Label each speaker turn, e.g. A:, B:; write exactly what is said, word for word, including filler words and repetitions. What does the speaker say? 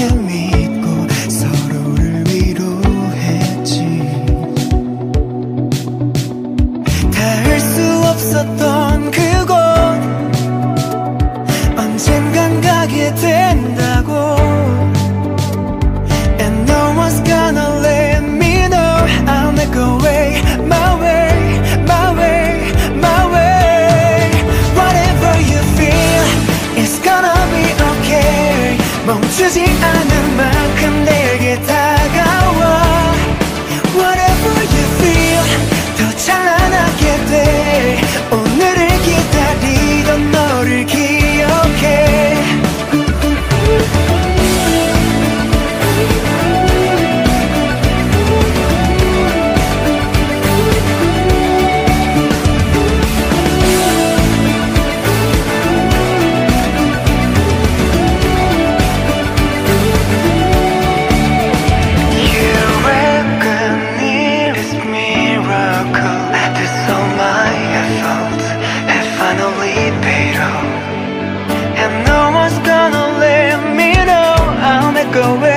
A: 그렇게 믿고 서로를 위로했지. 닿을 수 없었던 그곳 언젠간 가게 된다고. And no one's gonna let me know I'll make a way, my way, my way, my way. Whatever you feel, it's gonna be okay. 멈추지 않을 만큼 내게 다가와. Whatever you feel, 더 찬란하게 돼. 오늘을 기다리던 너를 기억해. And no one's gonna let me know I'll make a way.